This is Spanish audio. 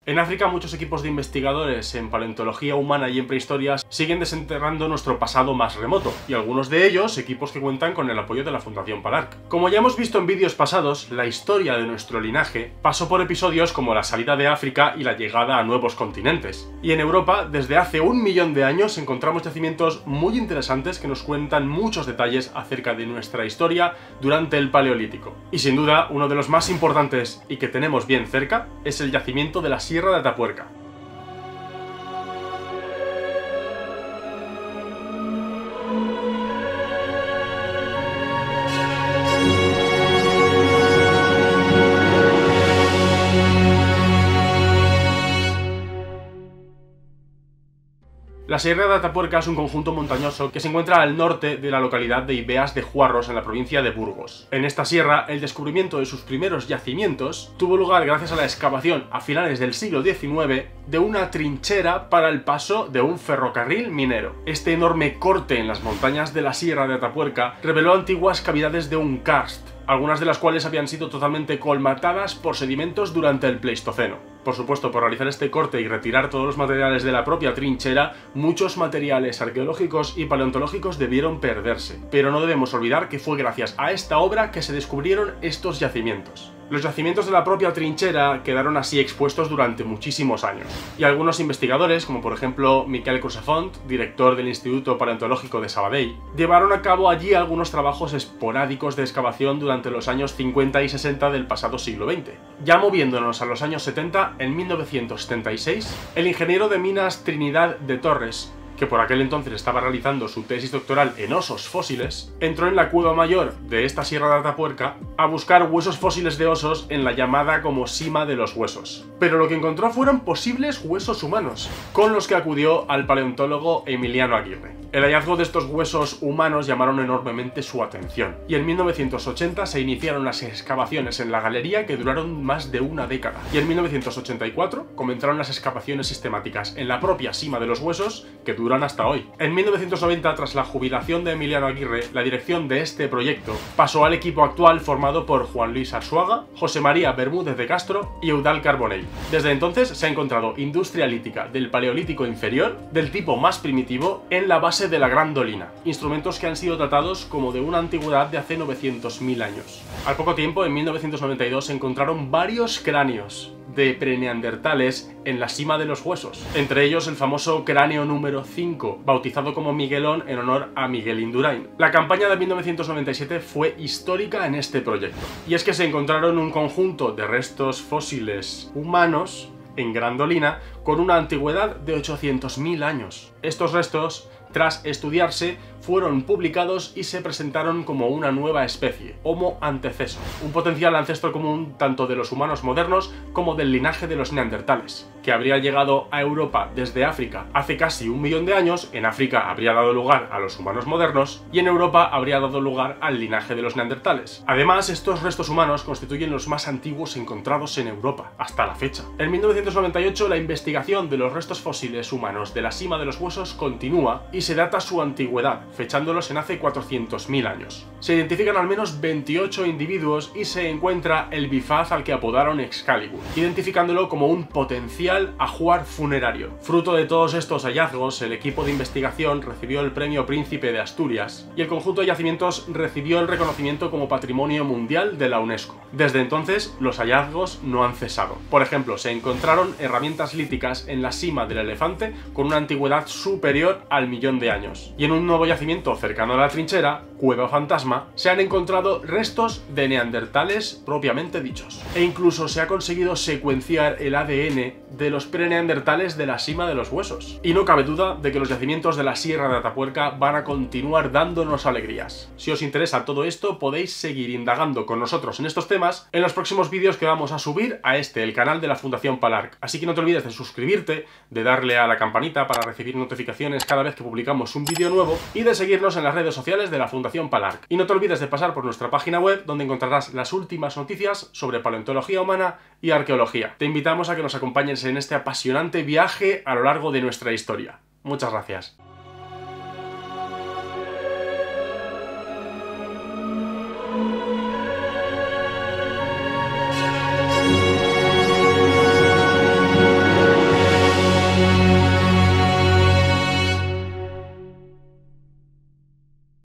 En África, muchos equipos de investigadores en paleontología humana y en prehistoria siguen desenterrando nuestro pasado más remoto, y algunos de ellos equipos que cuentan con el apoyo de la Fundación PALARC. Como ya hemos visto en vídeos pasados, la historia de nuestro linaje pasó por episodios como la salida de África y la llegada a nuevos continentes. Y en Europa, desde hace 1 millón de años, encontramos yacimientos muy interesantes que nos cuentan muchos detalles acerca de nuestra historia durante el Paleolítico. Y sin duda, uno de los más importantes y que tenemos bien cerca es el yacimiento de la Sierra de Atapuerca. La Sierra de Atapuerca es un conjunto montañoso que se encuentra al norte de la localidad de Ibeas de Juarros, en la provincia de Burgos. En esta sierra, el descubrimiento de sus primeros yacimientos tuvo lugar gracias a la excavación a finales del siglo XIX de una trinchera para el paso de un ferrocarril minero. Este enorme corte en las montañas de la Sierra de Atapuerca reveló antiguas cavidades de un karst, algunas de las cuales habían sido totalmente colmatadas por sedimentos durante el Pleistoceno. Por supuesto, por realizar este corte y retirar todos los materiales de la propia trinchera, muchos materiales arqueológicos y paleontológicos debieron perderse. Pero no debemos olvidar que fue gracias a esta obra que se descubrieron estos yacimientos. Los yacimientos de la propia trinchera quedaron así expuestos durante muchísimos años. Y algunos investigadores, como por ejemplo Miquel Crusafont, director del Instituto Paleontológico de Sabadell, llevaron a cabo allí algunos trabajos esporádicos de excavación durante los años 50 y 60 del pasado siglo XX. Ya moviéndonos a los años 70, en 1976, el ingeniero de minas Trinidad de Torres, que por aquel entonces estaba realizando su tesis doctoral en osos fósiles, entró en la cueva mayor de esta Sierra de Atapuerca a buscar huesos fósiles de osos en la llamada como Sima de los Huesos. Pero lo que encontró fueron posibles huesos humanos, con los que acudió al paleontólogo Emiliano Aguirre. El hallazgo de estos huesos humanos llamaron enormemente su atención, y en 1980 se iniciaron las excavaciones en la galería que duraron más de una década. Y en 1984 comenzaron las excavaciones sistemáticas en la propia Sima de los Huesos, que duran hasta hoy. En 1990, tras la jubilación de Emiliano Aguirre, la dirección de este proyecto pasó al equipo actual formado por Juan Luis Arzuaga, José María Bermúdez de Castro y Eudald Carbonell. Desde entonces se ha encontrado industria lítica del Paleolítico inferior, del tipo más primitivo, en la base de la Gran Dolina, instrumentos que han sido tratados como de una antigüedad de hace 900.000 años. Al poco tiempo, en 1992, se encontraron varios cráneos de preneandertales en la Sima de los Huesos, entre ellos el famoso cráneo número 5, bautizado como Miguelón en honor a Miguel Indurain. La campaña de 1997 fue histórica en este proyecto, y es que se encontraron un conjunto de restos fósiles humanos en Gran Dolina con una antigüedad de 800.000 años. Estos restos, tras estudiarse, fueron publicados y se presentaron como una nueva especie, Homo anteceso, un potencial ancestro común tanto de los humanos modernos como del linaje de los neandertales, que habría llegado a Europa desde África hace casi 1 millón de años. En África habría dado lugar a los humanos modernos y en Europa habría dado lugar al linaje de los neandertales. Además, estos restos humanos constituyen los más antiguos encontrados en Europa hasta la fecha. En 1998, la investigación de los restos fósiles humanos de la Sima de los Huesos continúa y se data su antigüedad, fechándolos en hace 400.000 años. Se identifican al menos 28 individuos y se encuentra el bifaz al que apodaron Excalibur, identificándolo como un potencial ajuar funerario. Fruto de todos estos hallazgos, el equipo de investigación recibió el Premio Príncipe de Asturias y el conjunto de yacimientos recibió el reconocimiento como Patrimonio Mundial de la UNESCO. Desde entonces, los hallazgos no han cesado. Por ejemplo, se encontraron herramientas líticas en la Sima del Elefante con una antigüedad superior al 1.000.000 de años. Y en un nuevo yacimiento cercano a la trinchera, Cueva Fantasma, se han encontrado restos de neandertales propiamente dichos. E incluso se ha conseguido secuenciar el ADN de los preneandertales de la Sima de los Huesos. Y no cabe duda de que los yacimientos de la Sierra de Atapuerca van a continuar dándonos alegrías. Si os interesa todo esto, podéis seguir indagando con nosotros en estos temas en los próximos vídeos que vamos a subir a el canal de la Fundación PALARC. Así que no te olvides de suscribirte, de darle a la campanita para recibir notificaciones cada vez que publicamos un vídeo nuevo y de seguirnos en las redes sociales de la Fundación PALARC. Y no te olvides de pasar por nuestra página web, donde encontrarás las últimas noticias sobre paleontología humana y arqueología. Te invitamos a que nos acompañes en este apasionante viaje a lo largo de nuestra historia. Muchas gracias.